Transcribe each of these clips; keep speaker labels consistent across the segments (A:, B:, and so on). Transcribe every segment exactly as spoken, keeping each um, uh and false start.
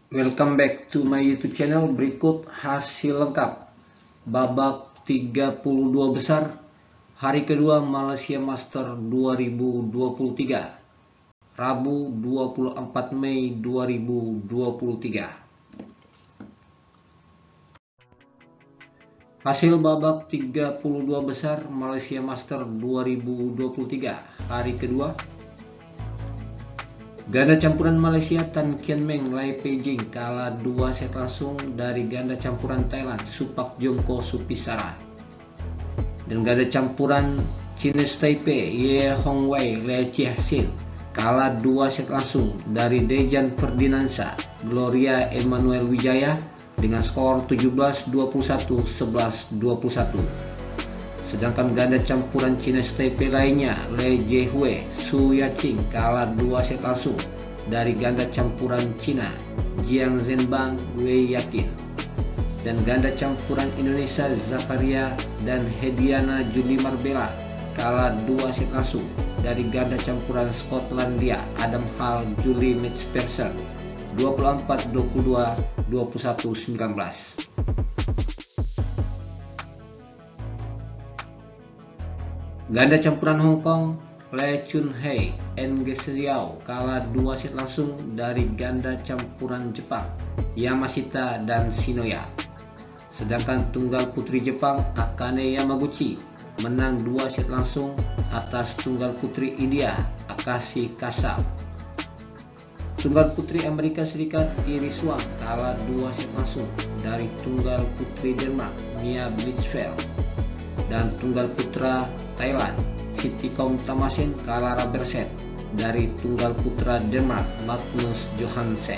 A: Welcome back to my YouTube channel. Berikut hasil lengkap babak tiga puluh dua besar hari kedua Malaysia Master dua ribu dua puluh tiga, Rabu dua puluh empat Mei dua ribu dua puluh tiga. Hasil babak tiga puluh dua besar Malaysia Master dua ribu dua puluh tiga hari kedua. Ganda campuran Malaysia Tan Kian Meng Lai Peijing kalah dua set langsung dari ganda campuran Thailand Supak Jomko Supisara. Dan ganda campuran Chinese Taipei Ye Hongwei Le Chia Sin kalah dua set langsung dari Dejan Ferdinansa Gloria Emmanuel Wijaya dengan skor tujuh belas dua puluh satu, sebelas dua puluh satu. Sedangkan ganda campuran Chinese Taipei lainnya Le Jiehue Su Yaqing kalah dua set langsung dari ganda campuran Cina Jiang Zhenbang Wei Yakin. Dan ganda campuran Indonesia Zakaria dan Hediana Juli Marbella kalah dua set langsung dari ganda campuran Skotlandia Adam Hall Julie Metsperser dua puluh empat dua puluh dua, dua puluh satu sembilan belas. Ganda campuran Hong Kong Le Chun Hei Ng Xiao kalah dua set langsung dari ganda campuran Jepang Yamashita dan Shinoya. Sedangkan tunggal putri Jepang Akane Yamaguchi menang dua set langsung atas tunggal putri India Akashi Kasam. Tunggal putri Amerika Serikat Iris Wang kalah dua set langsung dari tunggal putri Denmark Mia Blichfeld. Dan tunggal putra Thailand Sittikom Tamasin kalah rubber set dari tunggal putra Denmark Magnus Johansen.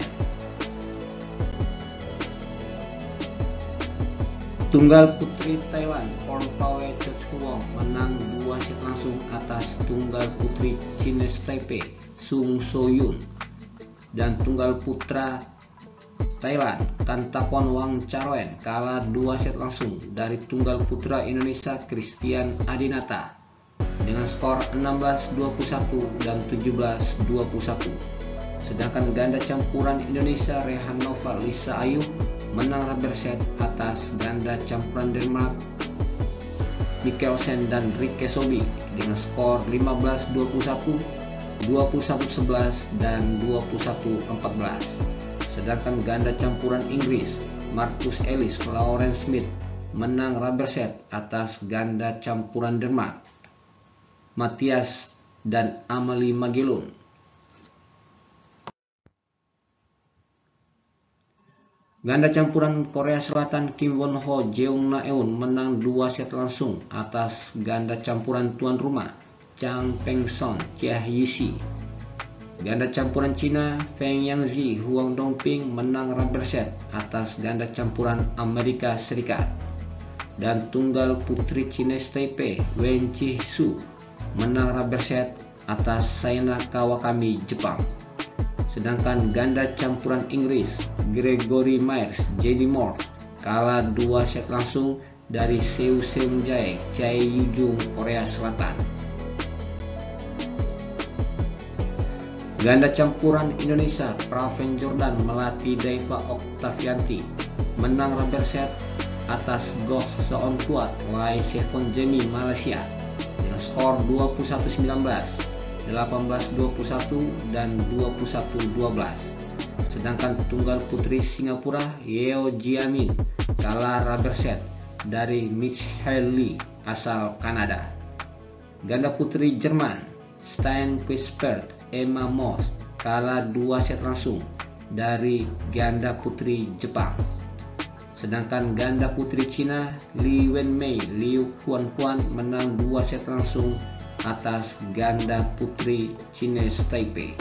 A: Tunggal putri Thailand Pornpawe Chotchuwong menang dua set langsung atas tunggal putri Chinese Taipei Sung Soyun. Dan tunggal putra Thailand Tantapon Wang Charoen kalah dua set langsung dari tunggal putra Indonesia Christian Adinata dengan skor enam belas dua puluh satu dan tujuh belas dua puluh satu. Sedangkan ganda campuran Indonesia Rehan Nova Lisa Ayu menang rubber set atas ganda campuran Denmark Mikkelsen dan Rikke Sobi dengan skor lima belas dua puluh satu, dua puluh satu sebelas dan dua puluh satu empat belas. Sedangkan ganda campuran Inggris Marcus Ellis Lawrence Smith menang rubber set atas ganda campuran Denmark Matthias dan Amalie Magelung. Ganda campuran Korea Selatan Kim Won Ho Jeong Na Eun menang dua set langsung atas ganda campuran tuan rumah Chang Peng Son Chia Yishi. Ganda campuran Cina Feng Yangzi Huang Dongping menang rubber set atas ganda campuran Amerika Serikat. Dan tunggal putri Chinese Taipei Wen Chi Su menang rubber set atas Saina Kawakami Jepang. Sedangkan ganda campuran Inggris Gregory Myers J D Moore kalah dua set langsung dari Seo Seung Jae Chae Yujung Korea Selatan. Ganda campuran Indonesia Praven Jordan Melati Daiva Oktavianti menang rubber set atas Goh Soon Kuat Lai Sevon Jemi Malaysia dengan skor dua puluh satu sembilan belas, delapan belas dua puluh satu dan dua puluh satu dua belas. Sedangkan tunggal putri Singapura Yeo Jiamin kalah rubber set dari Mitchell Lee asal Kanada. Ganda putri Jerman Stein Quisbert Emma Moss kalah dua set langsung dari ganda putri Jepang. Sedangkan ganda putri Cina Li Wenmei Liu Kuan Kuan menang dua set langsung atas ganda putri Chinese Taipei.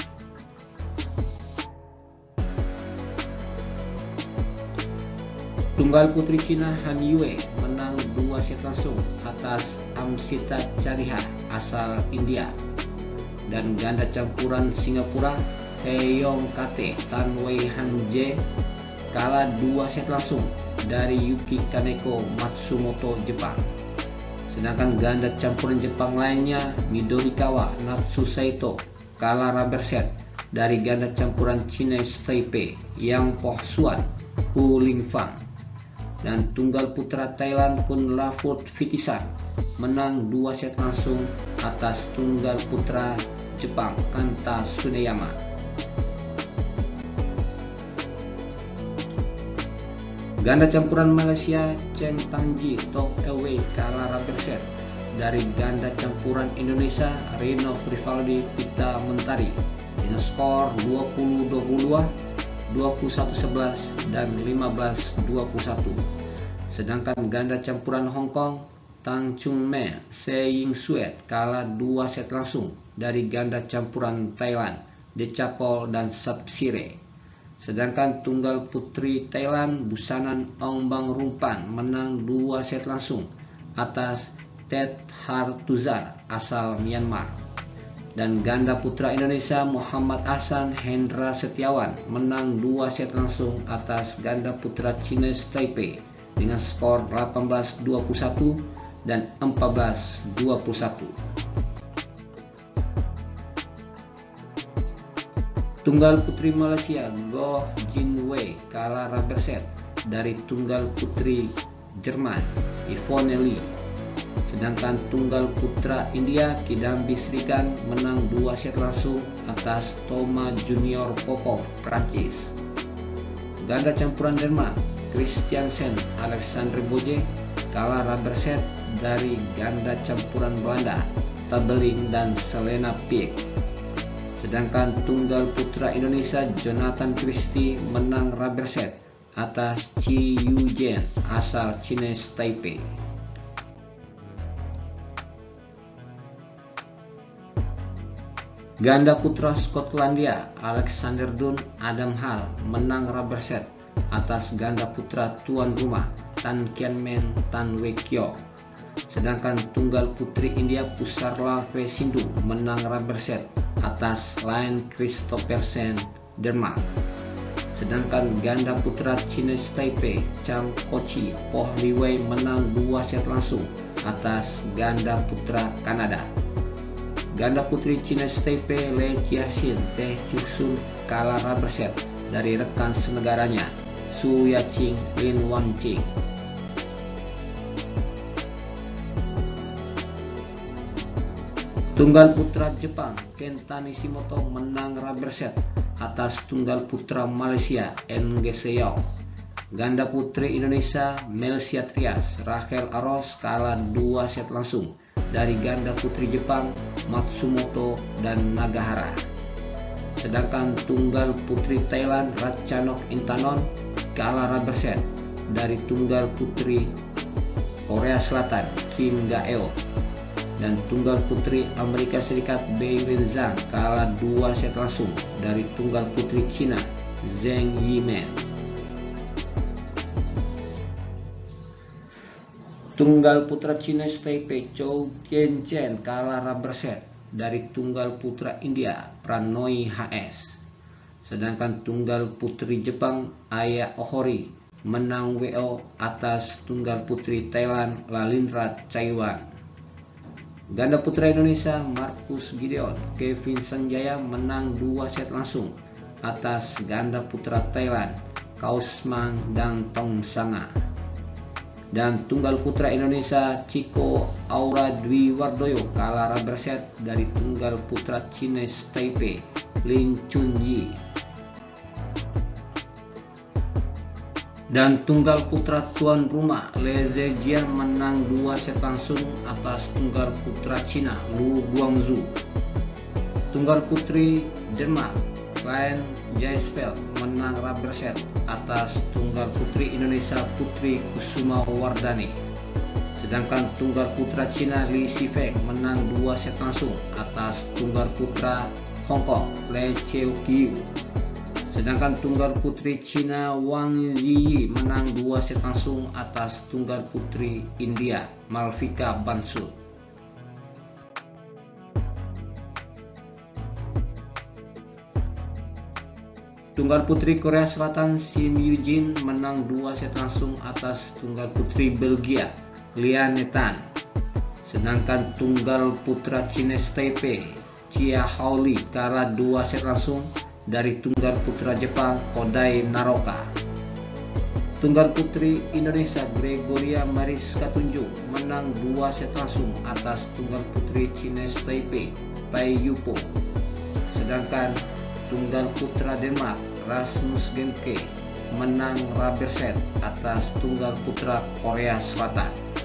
A: Tunggal putri Cina Han Yue menang dua set langsung atas Amsita Chariha asal India. Dan ganda campuran Singapura Heyong Kate Tan Wei Han Je kalah dua set langsung dari Yuki Kaneko Matsumoto Jepang. Sedangkan ganda campuran Jepang lainnya Midorikawa Natsu Saito kalah rubber set dari ganda campuran Chinese Taipei Yang Poh Xuan Ku Ling Fang. Dan tunggal putra Thailand Kun Lafut Vitisan menang dua set langsung atas tunggal putra Jepang Kanta Tsuneyama. Ganda campuran Malaysia Cheng Tangji Tok Away kalah rubber set dari ganda campuran Indonesia Rino Rivaldi Pita Mentari dengan skor dua puluh dua puluh dua, dua puluh satu sebelas, dan lima belas dua puluh satu. Sedangkan ganda campuran Hong Kong Tang Chung Me Se Ying Suet kalah dua set langsung dari ganda campuran Thailand Decapol dan Sapsire. Sedangkan tunggal putri Thailand Busanan Ong Bang Rumpan menang dua set langsung atas Tet Hartuzar asal Myanmar. Dan ganda putra Indonesia Muhammad Ahsan Hendra Setiawan menang dua set langsung atas ganda putra Chinese Taipei dengan skor delapan belas dua puluh satu dan empat belas dua puluh satu. Tunggal putri Malaysia Goh Jin Wei kalah rubber set dari tunggal putri Jerman Yvonne Lee. Sedangkan tunggal putra India Kidambi Srikan menang dua set langsung atas Thomas Junior Popov Prancis. Ganda campuran Denmark Christiansen Alexander Boje kalah rubber set dari ganda campuran Belanda Tabeling dan Selena Piek. Sedangkan tunggal putra Indonesia Jonathan Christie menang rubber set atas Chi Yujian asal Chinese Taipei. Ganda putra Skotlandia Alexander Dunn Adam Hall menang rubber set atas ganda putra tuan rumah Tan Kian Men Tan Wek Kyo. Sedangkan tunggal putri India Pusarla V Sindhu menang rubber set atas Lane Christophersen Denmark. Sedangkan ganda putra Chinese Taipei Chang Kochi Poh Liwei menang dua set langsung atas ganda putra Kanada. Ganda putri Chinese Taipei Le Jiaxin Teh Chusun kalah rubber set dari rekan senegaranya Su Yaching Lin Wanqing. Tunggal putra Jepang Kenta Nishimoto menang rubber set atas tunggal putra Malaysia Ng Seyong. Ganda putri Indonesia Melsia Trias Rachel Aros kalah dua set langsung dari ganda putri Jepang Matsumoto dan Nagahara. Sedangkan tunggal putri Thailand Ratchanok Intanon kalah rubber set dari tunggal putri Korea Selatan Kim Ga-eo. Dan tunggal putri Amerika Serikat Bei Wen Zhang kalah dua set langsung dari tunggal putri Cina Zheng Yimen. Tunggal putra Chinese Taipei Chou Tianchen kalah rubber set dari tunggal putra India Prannoy H S. Sedangkan tunggal putri Jepang Aya Ohori menang W O atas tunggal putri Thailand Lalindra Chaiwan. Ganda putra Indonesia Marcus Gideon Kevin Sanjaya menang dua set langsung atas ganda putra Thailand Kausman dan Tong Sanga. Dan tunggal putra Indonesia Chico Aura Dwi Wardoyo kalah rubber set dari tunggal putra Chinese Taipei Lin Chunyi. Dan tunggal putra tuan rumah Le Zhejian menang dua set langsung atas tunggal putra Cina Lu Guangzhou. Tunggal putri Denmark Klein Jaisveld menang rubber set atas tunggal putri Indonesia Putri Kusuma Wardani. Sedangkan tunggal putra Cina Li Sifeng menang dua set langsung atas tunggal putra Hong Kong Le Cheokiu. Sedangkan tunggal putri Cina Wang Ziyi menang dua set langsung atas tunggal putri India Malvika Bansud. Tunggal putri Korea Selatan Sim Yujin menang dua set langsung atas tunggal putri Belgia Lianetan. Sedangkan tunggal putra Chinese Taipei Chia Haoli kalah dua set langsung dari tunggal putra Jepang Kodai Naroka. Tunggal putri Indonesia Gregoria Mariska Tunjung menang dua set langsung atas tunggal putri Chinese Taipei Pai Yupo. Sedangkan tunggal putra Denmark Rasmus Gemke menang rubber set atas tunggal putra Korea Selatan.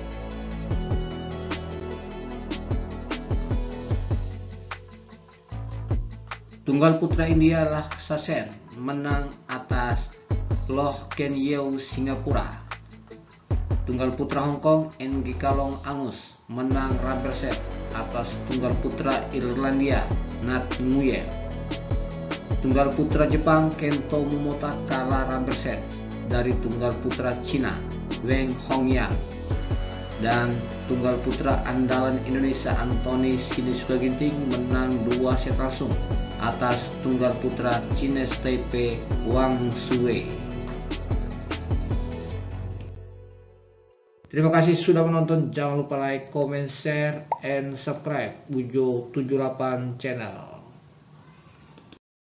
A: Tunggal putra India Laksa Sen menang atas Loh Ken Yew Singapura. Tunggal putra Hong Kong Ng Kalong Angus menang rubber set atas tunggal putra Irlandia Nat Nguyen. Tunggal putra Jepang Kento Momota kalah rubber set dari tunggal putra Cina Weng Hongyang. Dan tunggal putra andalan Indonesia Anthony Sinisuka Ginting menang dua set langsung atas tunggal putra Chinese Taipei Wang Shuwei. Terima kasih sudah menonton. Jangan lupa like, comment, share, and subscribe Ujo tujuh puluh delapan Channel.